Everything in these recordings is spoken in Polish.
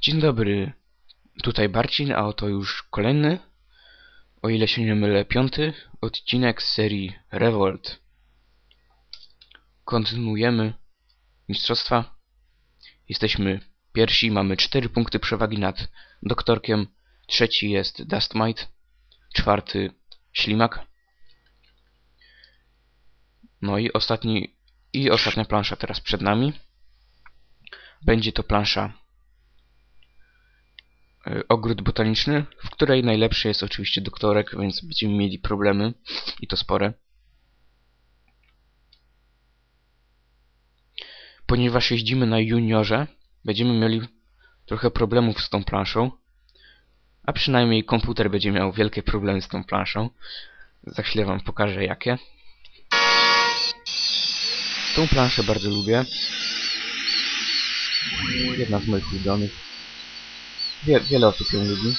Dzień dobry, tutaj Barcin, a oto już kolejny, o ile się nie mylę, 5. odcinek z serii Revolt. Kontynuujemy mistrzostwa. Jesteśmy pierwsi, mamy 4 punkty przewagi nad Doktorkiem. Trzeci jest Dustmite, czwarty Ślimak. No i ostatnia plansza teraz przed nami. Będzie to plansza Ogród Botaniczny, w której najlepszy jest oczywiście Doktorek, więc będziemy mieli problemy i to spore. Ponieważ jeździmy na juniorze, będziemy mieli trochę problemów z tą planszą, a przynajmniej komputer będzie miał wielkie problemy z tą planszą. Za chwilę wam pokażę jakie. Tą planszę bardzo lubię. Jedna z moich ulubionych. Wiele osób ją lubi.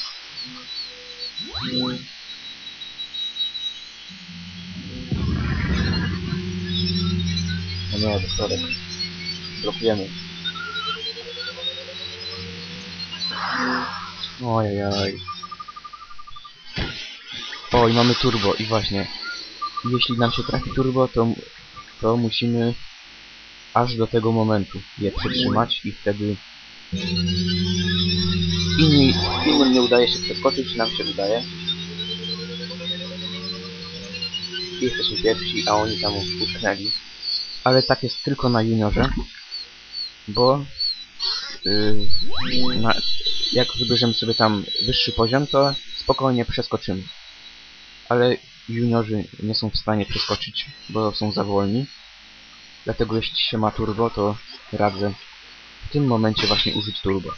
No nie, Doktorek. Blokujemy. Ojej. O, i mamy turbo. I właśnie, jeśli nam się trafi turbo, to musimy aż do tego momentu je przytrzymać i wtedy innym nie udaje się przeskoczyć, nam się udaje. I jesteśmy pierwsi, a oni tam utknęli. Ale tak jest tylko na juniorze, bo jak wybierzemy sobie tam wyższy poziom, to spokojnie przeskoczymy. Ale juniorzy nie są w stanie przeskoczyć, bo są za wolni. Dlatego jeśli się ma turbo, to radzę w tym momencie właśnie użyć turbo.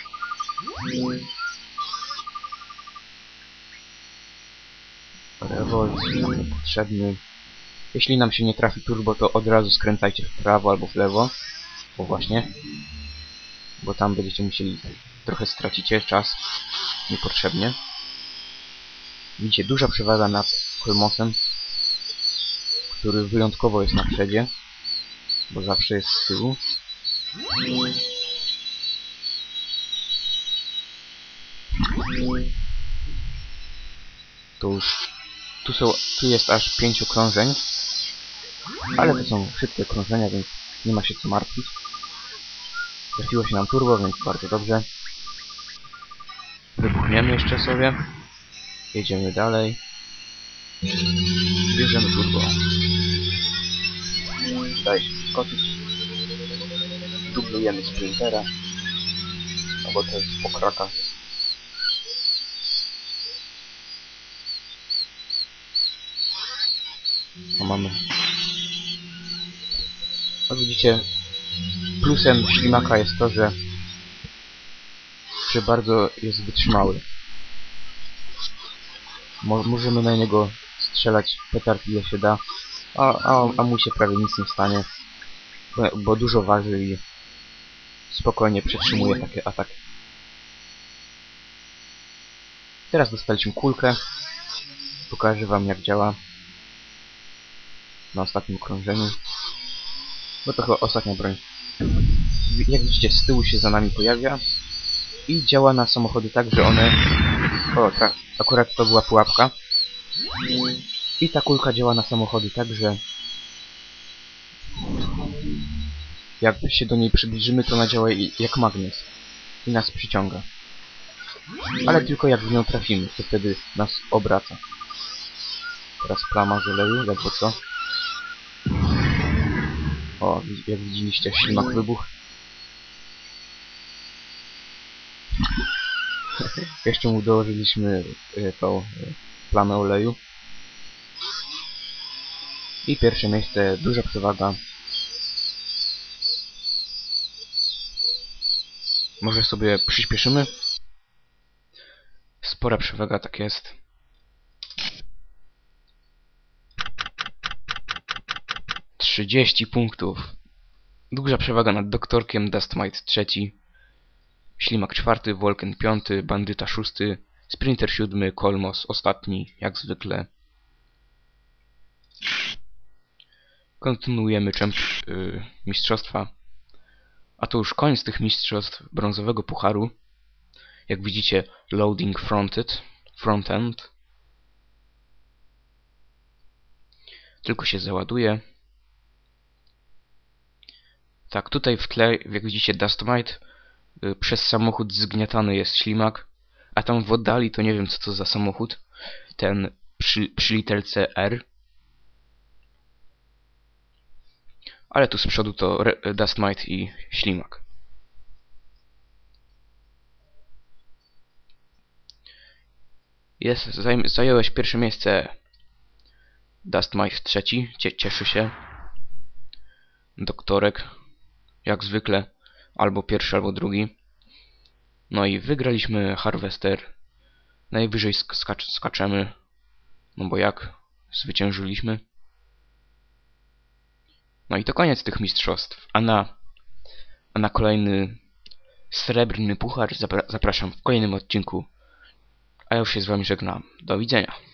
Revolt potrzebny. Jeśli nam się nie trafi turbo, to od razu skręcajcie w prawo albo w lewo. Bo właśnie. Bo tam będziecie musieli trochę stracicie czas niepotrzebnie. Widzicie, duża przewaga nad Kolmosem, który wyjątkowo jest na przodzie, bo zawsze jest z tyłu. To już tu jest aż 5 okrążeń, ale to są szybkie okrążenia, więc nie ma się co martwić. Trafiło się nam turbo, więc bardzo dobrze. Wybuchniemy jeszcze sobie. Jedziemy dalej. Bierzemy turbo. Daje się skoczyć. Dublujemy sprintera. No bo to jest pokraka. No mamy. No widzicie, plusem Ślimaka jest to, że bardzo jest wytrzymały. Możemy na niego strzelać petard ile się da, a mu się prawie nic nie stanie, bo dużo waży i spokojnie przetrzymuje takie ataki. Teraz dostaliśmy kulkę. Pokażę wam jak działa na ostatnim okrążeniu. Bo to chyba ostatnia broń. Jak widzicie, z tyłu się za nami pojawia i działa na samochody tak, że one... O, tak, akurat to była pułapka. I ta kulka działa na samochody tak, że jak się do niej przybliżymy, to ona działa jak magnes i nas przyciąga. Ale tylko jak w nią trafimy, to wtedy nas obraca. Teraz plama z oleju, ledwo co. O, jak widzieliście, Ślimak wybuch. Jeszcze mu dołożyliśmy tą plamę oleju. I pierwsze miejsce, duża przewaga. Może sobie przyspieszymy? Spora przewaga, tak jest. ...30 punktów. Duża przewaga nad Doktorkiem, Dustmite trzeci, Ślimak czwarty, Volken piąty, Bandyta szósty, Sprinter siódmy, Kolmos ostatni, jak zwykle. Kontynuujemy mistrzostwa. A to już koniec tych mistrzostw brązowego pucharu. Jak widzicie, loading frontend. Tylko się załaduje. Tak, tutaj w tle, jak widzicie, Dustmite. Przez samochód zgniatany jest ślimak. A tam w oddali to nie wiem co to za samochód. Ten przy literce R. Ale tu z przodu to Dustmite i ślimak. Zająłeś pierwsze miejsce. Dustmite trzeci. Cieszy się. Doktorek. Jak zwykle. Albo pierwszy, albo drugi. No i wygraliśmy Harvester. Najwyżej skaczemy. No bo jak? Zwyciężyliśmy. No i to koniec tych mistrzostw. A na kolejny srebrny puchar zapraszam w kolejnym odcinku. A ja już się z wami żegnam. Do widzenia.